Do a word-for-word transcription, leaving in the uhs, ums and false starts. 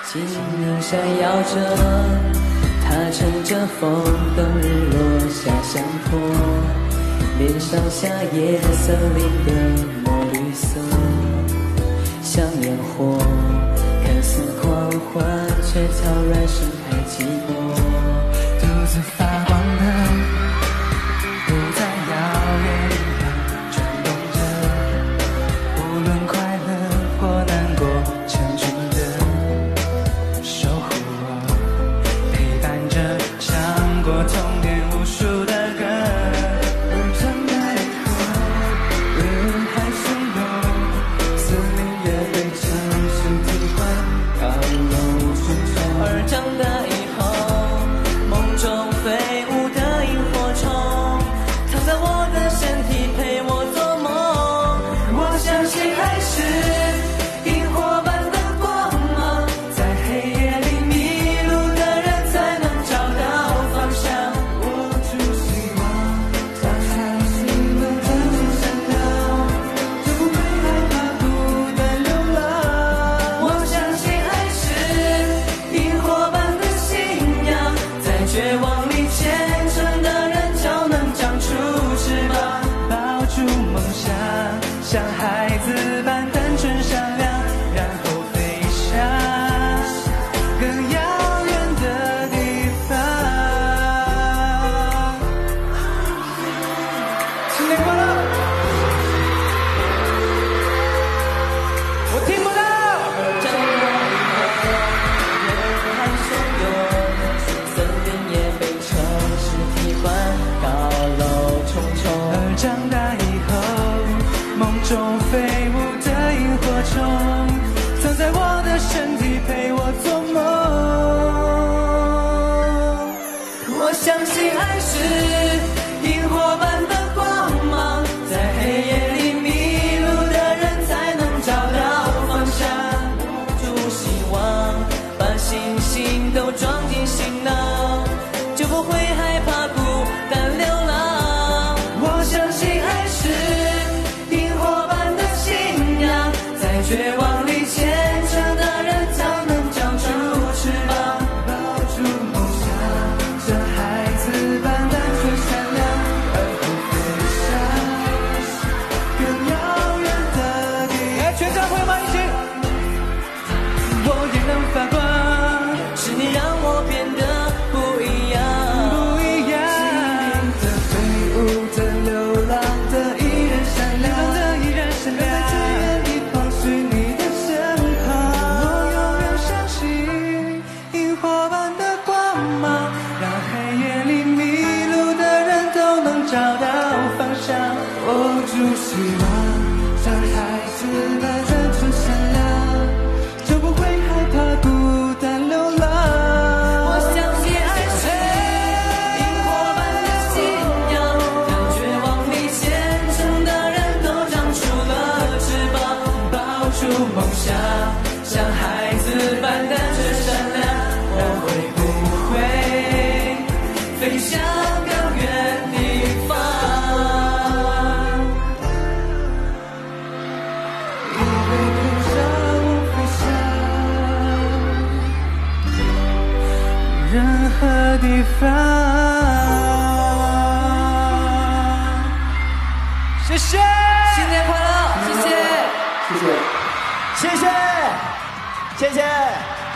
金铃闪耀着，它乘着风，等日落下相托，脸上夏夜森林的墨绿色，像烟火，看似狂欢，却悄然盛开寂寞。 独自发光的，不在遥远银河转动着，无论快乐或难过，成群的守护我，陪伴着，唱过童年无数的歌。而长大以后，人海汹涌，森林也被城市替换，高楼重重。 而长大以后，梦中飞舞的萤火虫，藏在我的身体陪我做梦。 我相信爱是萤火般的光芒，在黑夜里迷路的人才能找到方向。握住希望，让爱是能真心善良，就不会害怕孤单流浪。我相信爱是萤火般的信仰，在绝望里虔诚的人就能长出翅膀，抱住梦想，像孩子般单纯善良，然后飞向更遥远的地方。新年快乐！我听不到。 长大以后，人海汹涌，森林也被城市替换，高楼重重。 而长大以后，梦中飞舞的萤火虫，藏在我的身体陪我做梦。我相信爱是萤火般的光芒，在黑夜里迷路的人才能找到方向。 住希望，把星星都装进行囊，就不会害怕孤单流浪。 我相信爱是萤火般的信仰，在绝望里虔诚的人才能长出翅膀，抱住梦想，像孩子般单纯善良，而不飞向更遥远的地方。哎，全场朋友们一起，我也能发光。 是你让我变得不一样。 不一样的飞舞的流浪的依然闪亮，的依然闪亮，在最远地方是你的身旁。我永远相信萤火般的光芒，让黑夜里迷路的人都能找到方向。握住希望，像孩子般单纯善良，就不会害怕孤单流浪。 我相信爱是萤火般的信仰，让绝望里虔诚的人都长出了翅膀， 抱住梦想，像孩子般单纯善良，我会不会飞向更远地方？你会陪着我飞向任何地方。谢谢， 新年快乐，谢谢。 谢谢，谢谢，谢谢。